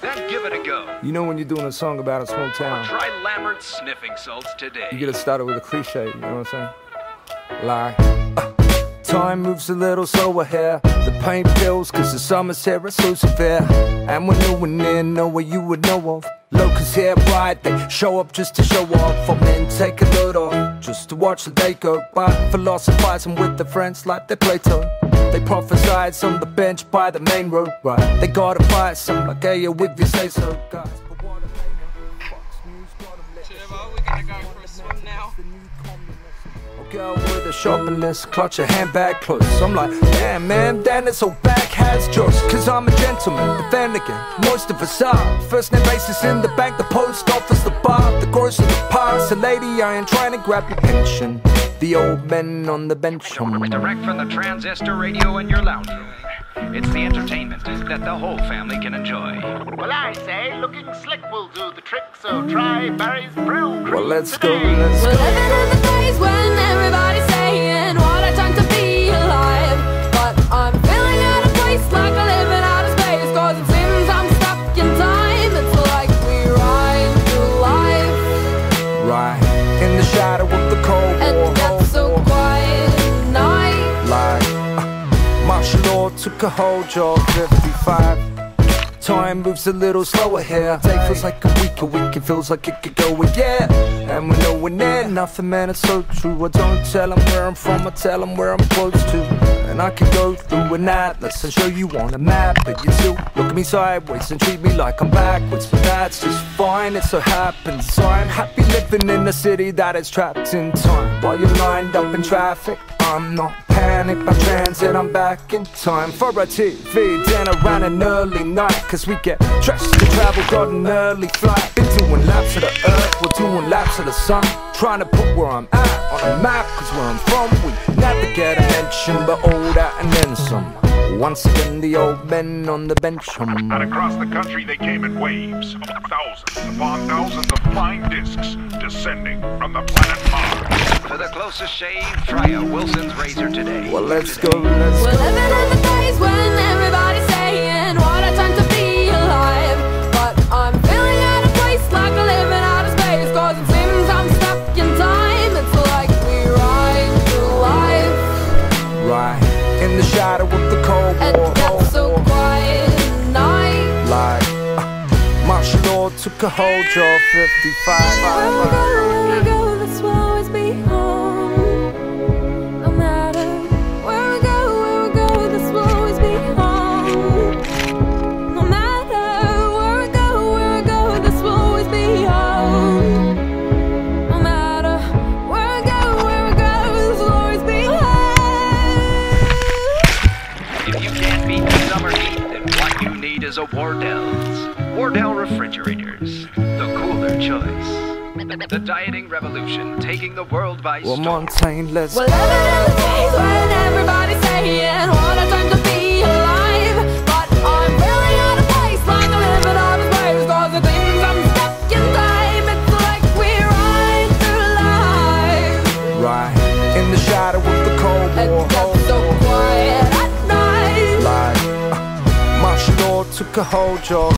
then give it a go. You know when you're doing a song about a small town, Try Lambert's sniffing salts today. you gotta start it with a cliche, you know what I'm saying? Like, time moves a little slower here. The pain pills, cause the summer's here is so severe. And we're nowhere near nowhere you would know of. Locusts here bright, they show up just to show off. For men take a load off, just to watch the day go by. Philosophizing with their friends like they're Plato. They prophesize on the bench by the main road, right? They gotta buy some like, hey, if you say so, guys. But what we're gonna go for a swim now. Girl with a shopping list, clutch a handbag close. I'm like, damn man, damn it's so back has jokes. Cause I'm a gentleman, but then again, most of us are. First name basis in the bank, the post office, the bar, the grocery, the past. The lady, I ain't trying to grab your pension. The old men on the bench. Direct from the transistor radio in your lounge room. It's the entertainment that the whole family can enjoy. Well, I say looking slick will do the trick, so try Barry's Brew Cream. Well, let's today. go, let's We're go. living in the days when everybody's saying what a time to be alive. But I'm feeling out of place, like I'm living out of space. Cause it seems I'm stuck in time. It's like we ride through life. Right, in the shadow of the cold war. And that's so quiet at night. Like, martial law took a hold, job 55. Time moves a little slower here. Day feels like a week it feels like it could go a year. And we're nowhere near nothing, man, it's so true. I don't tell them where I'm from, I tell them where I'm close to. And I can go through an atlas and show you on a map. But you still look at me sideways and treat me like I'm backwards. But that's just fine, it so happens. So I'm happy living in a city that is trapped in time. While you're lined up in traffic, I'm not panicked by transit, I'm back in time for a TV dinner and an early night. Cause we get dressed to travel, got an early flight. Been doing laps of the earth, we're doing laps of the sun. Trying to put where I'm at on a map, cause where I'm from we never get a mention, but all that and then some. Once again the old men on the bench. And across the country they came in waves, thousands upon thousands of flying discs descending from the planet Mars. For the closest shave, try a Wilson's razor today. Well, let's go, let's We're go. living in the days when everybody's saying what a time to be alive. But I'm feeling out of place, like I'm living out of space. Cause it seems I'm stuck in time. It's like we ride through life. Right, in the shadow of the cold And war. that's so quiet at night. Like, martial law took a hold, job 55. Where we go, this will always be home. No matter where we go, this will always be home. No matter where we go, this will always be home. No matter where we go, this will always be home. If you can't beat the summer heat, then what you need is a Wardell's. Wardell refrigerators, the cooler choice. The dieting revolution, taking the world by Well, storm. Montaigne, let's We're go. living in the days when everybody's saying what a time to be alive. But I'm really out of place, like I'm living out of space. Cause it seems I'm stuck in time. It's like we ride through life. Right, in the shadow of the cold war. And that's so quiet at night. Like, martial law took a hold, job